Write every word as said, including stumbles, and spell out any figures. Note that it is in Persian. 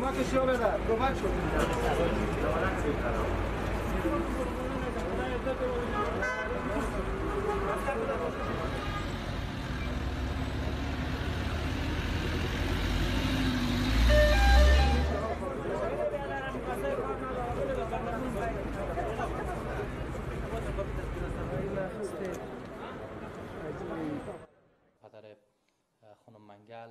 کمکش رو بده کمک شد پدر خانم منگل